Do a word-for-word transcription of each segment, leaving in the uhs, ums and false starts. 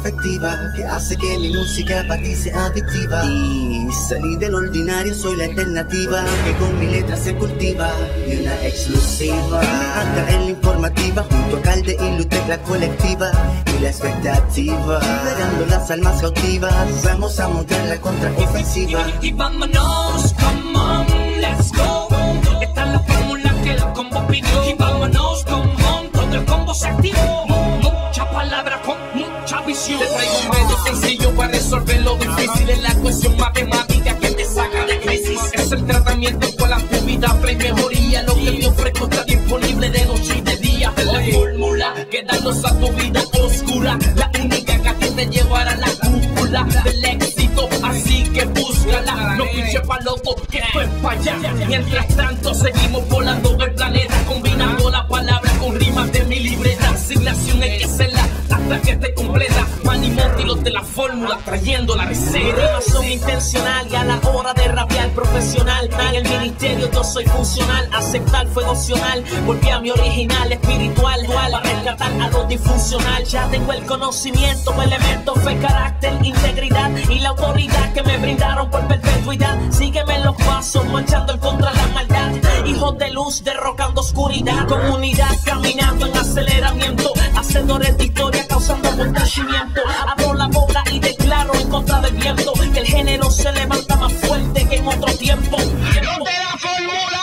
efectiva que hace que mi música para ti sea adictiva. Y salí del ordinario, soy la alternativa que con mi letra se cultiva. Y una exclusiva acá en la informativa, junto a Calde y Lutec, la colectiva y la expectativa, liberando las almas cautivas. Vamos a montar la contraofensiva. Y, y, y vámonos, come on, let's go. Esta es la fórmula que el combo pidió. Y vámonos, come on, todo el combo se activó. Mucha palabra con mucha visión. Te traigo un medio sencillo para resolver lo difícil. Es la cuestión matemática que te saca de crisis. Es el tratamiento con la vida, play mejoría. Lo que me ofrezco está disponible de noche y de día. Es la fórmula que da luz a tu vida oscura. La única que a ti te llevará a la cúpula del éxito. Así que búscala, no pinche pa' loco, que esto es pa' allá. Mientras tanto seguimos volando el planeta, combinando la palabra con rimas de mi libreta. Asignación hay que hacerla hasta que esté completa. Manny Monty, los de la fórmula, trayendo la receta. Mis rimas son intencional y a la hora de rapear profesional. En el ministerio yo soy funcional, aceptar fue opcional. Volví a mi original espiritual para rescatar a lo disfuncional. Ya tengo el conocimiento, elementos, fe, carácter, integridad y la autoridad que me brindaron por perpetuidad. Sígueme en los pasos, manchando el contra la maldad. Hijos de luz, derrocando oscuridad. Comunidad caminando en aceleramiento. Hacedores de historia causando acontecimiento. Abro la boca y declaro en contra del viento que el género se levanta más fuerte que en otro tiempo. ¡No te la fórmula!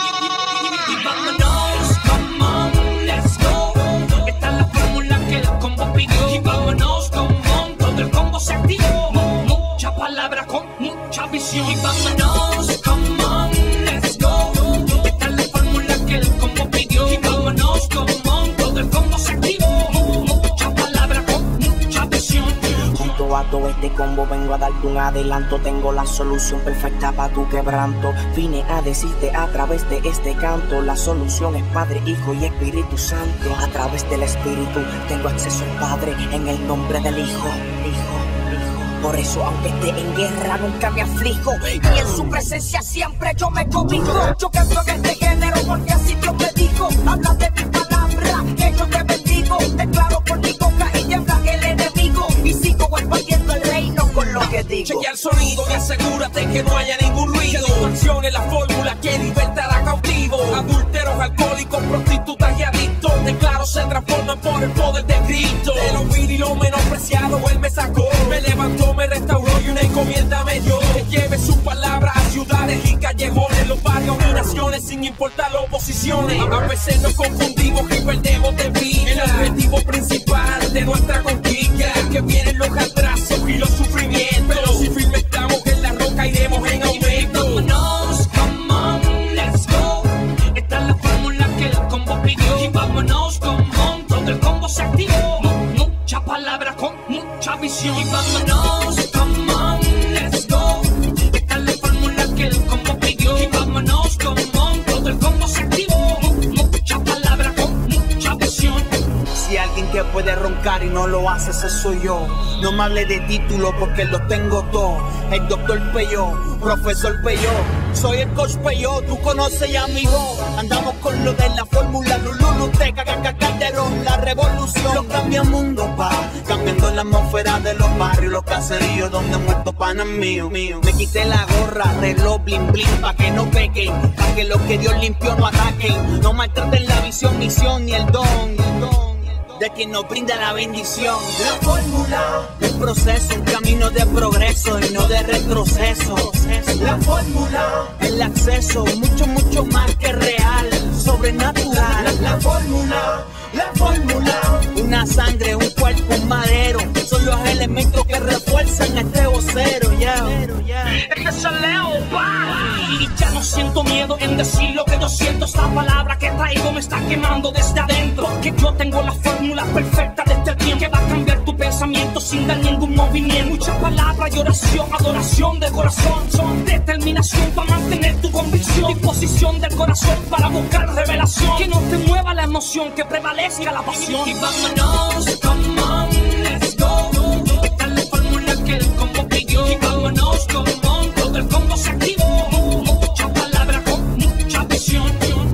Y vámonos, come on, let's go. Esta es la fórmula que el combo pidió. Y vámonos, come on, todo el combo se activó. Mucha palabra con mucha visión. Y vámonos, come on, let's go. Esta es la fórmula que el combo pidió. Y vámonos, come on, todo el combo se activó. Mucha palabra con mucha visión. Junto a todo este combo vengo a darte un adelanto. Tengo la solución perfecta para tu quebranto. Vine a decirte a través de este canto, la solución es Padre, Hijo y Espíritu Santo. A través del Espíritu tengo acceso al Padre en el nombre del Hijo. Hijo. Por eso, aunque esté en guerra, nunca me aflijo. Y en su presencia siempre yo me cobijo. Yo canto en este género porque así Dios me dijo. Habla de mi palabra, que yo te bendigo. Declaro por mi boca y tiembla el enemigo. Y sigo expandiendo el reino con lo que digo. Chequea el sonido y asegúrate que no haya ningún ruido. Que distorsione la fórmula que libertará cautivo. Adúlteros, alcohólicos, prostitutas y adictos. Declaro se transforman por el poder de Cristo. De lo vil y lo menospreciado él me sacó. Me levantó, me restauró y una encomienda me dio. Que lleve su palabra a ciudades y callejones, los barrios y naciones sin importar las oposiciones. A veces nos confundimos y perdemos de vista el objetivo principal de nuestra conquista. Que vienen los atrasos y los sufrimientos, pero si firme estamos en la roca iremos en aumento. Vámonos, come on, let's go. Esta es la fórmula que el combo pidió. Y vámonos, come on, todo el combo se activó. Mucha palabra con mucha visión. Y vámonos, come on, let's go. Esta es la fórmula que el combo pidió. Y vámonos, come on, todo el combo se activó. Mucha palabra con mucha visión. Si alguien que puede roncar y no lo hace, ese soy yo. No me hable de título porque los tengo todos. El doctor Peyo, profesor Peyo, soy el coach Peyo, tú conoces ya mi voz. Andamos con lo de la fórmula Lululu, Teca, Caca, Calderón, la revolución. Lo cambia mundo, pa, cambiando la atmósfera de los barrios, los caseríos donde muerto panas mío, mío. Me quité la gorra, reloj, bling, bling, pa' que no pequen, pa' que los que Dios limpió no ataquen. No maltraten la visión, misión ni el don, el don de quien nos brinda la bendición. La fórmula, un proceso, un camino de progreso y no de retroceso. La fórmula, el acceso, mucho, mucho más que real, sobrenatural. La, la fórmula, la fórmula, una sangre, un cuerpo, un madero, son los elementos que refuerzan este vocero, ya. Este es el Leo, pa. Y ya no siento miedo en decir lo que yo siento. Esta palabra que traigo me está quemando desde adentro. Porque yo tengo la fórmula perfecta de este tiempo que va a cambiar tu pensamiento sin dar ningún movimiento. Mucha palabra y oración, adoración de corazón. Son determinación para mantener tu convicción. Disposición del corazón para buscar revelación. Que no te mueva la emoción, que prevalezca la pasión. Y vámonos, come on, let's go. Esta es la fórmula que el combo pidió. Y vámonos, come on, todo el combo se activó. Mucha palabra con mucha visión.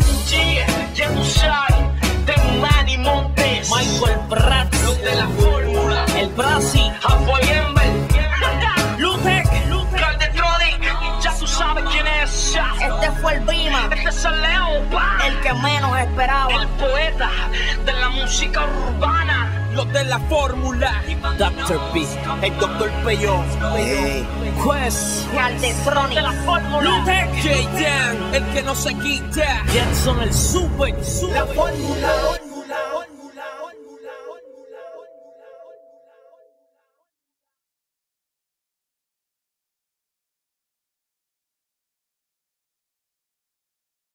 Yeah, ya tú sabes, de Manny Montes, Michael Pratt, los de la fórmula, el Brasi, esperaba. El poeta de la música urbana. Los de la fórmula. doctor B, el doctor Peyo. Ey. Quest, Galdetronic. De la fórmula. J-Dan, el que no se quita. Jackson el super, super. La fórmula.